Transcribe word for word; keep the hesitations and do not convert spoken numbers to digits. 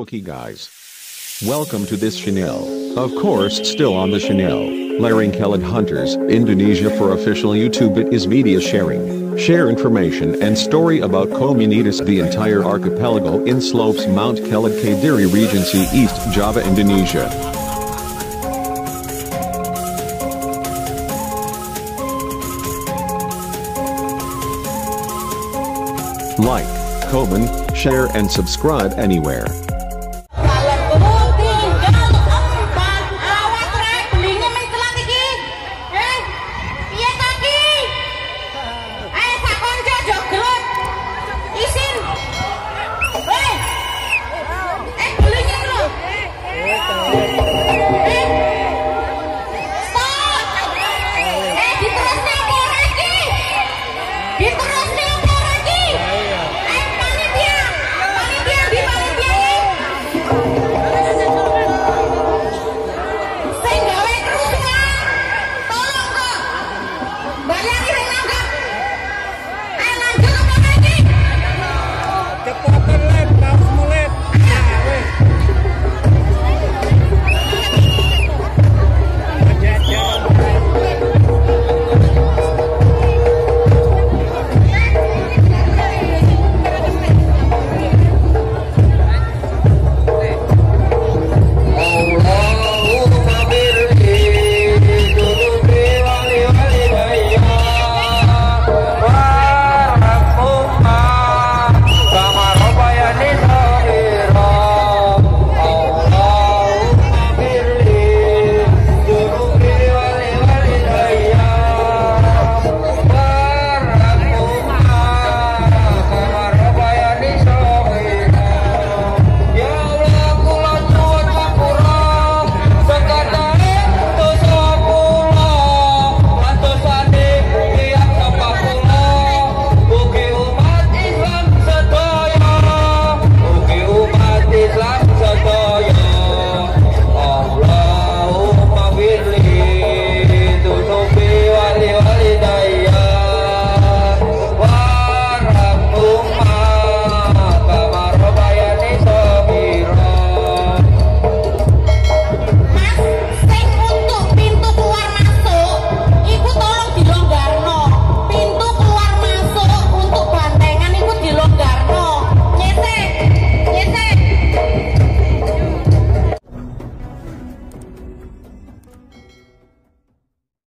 Okay guys. Welcome to this channel. Of course still on the channel. Lereng Kelud Hunters, Indonesia for official YouTube. It is media sharing. Share information and story about communities the entire archipelago in slopes Mount Kelud Kediri Regency East Java Indonesia. Like, comment, share and subscribe anywhere.